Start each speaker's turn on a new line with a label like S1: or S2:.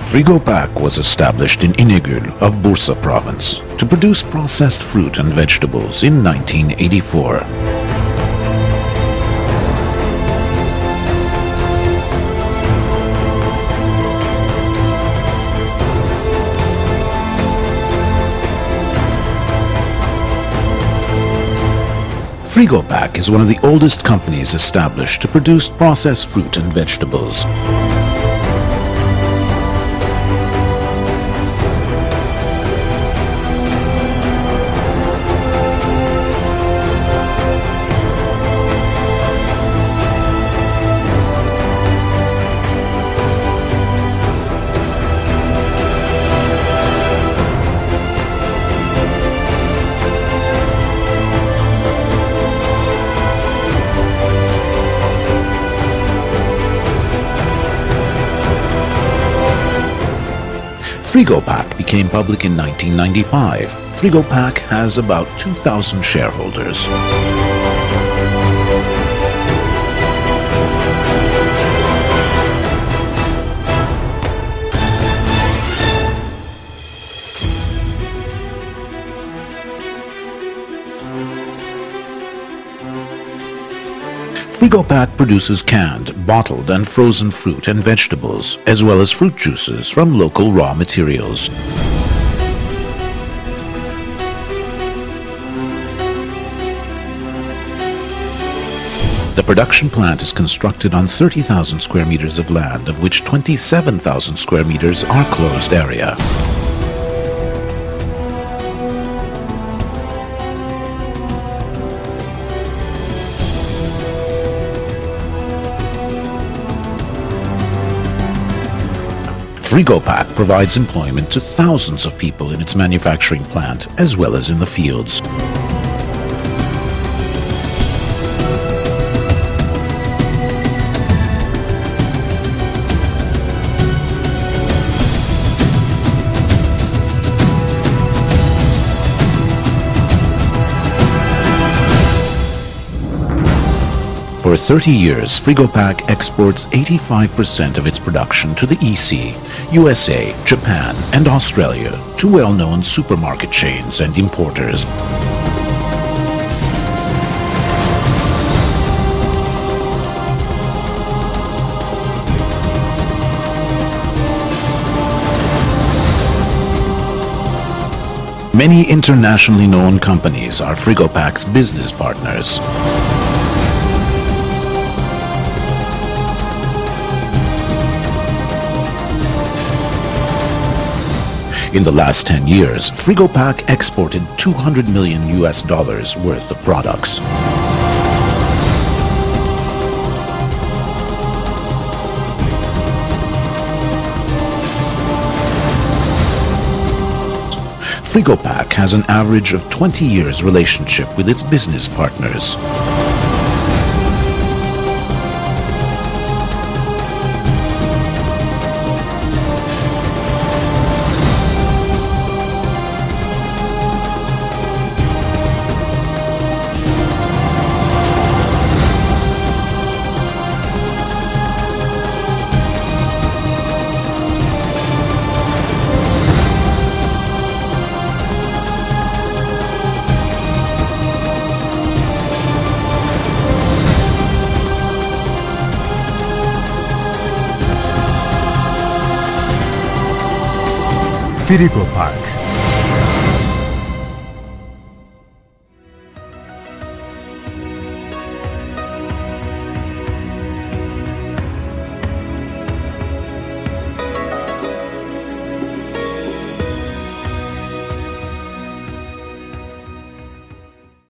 S1: Frigopack was established in Inegöl of Bursa province to produce processed fruit and vegetables in 1984. Frigopack is one of the oldest companies established to produce processed fruit and vegetables. Frigopack became public in 1995. Frigopack has about 2,000 shareholders. Frigopack produces canned, bottled and frozen fruit and vegetables, as well as fruit juices from local raw materials. The production plant is constructed on 30,000 square meters of land, of which 27,000 square meters are closed area. Frigopack provides employment to thousands of people in its manufacturing plant as well as in the fields. For 30 years, Frigopack exports 85% of its production to the EC, USA, Japan, and Australia to well-known supermarket chains and importers. Many internationally known companies are Frigopack's business partners. In the last 10 years, Frigopack exported $200 million worth of products. Frigopack has an average of 20 years relationship with its business partners.
S2: Frigopack.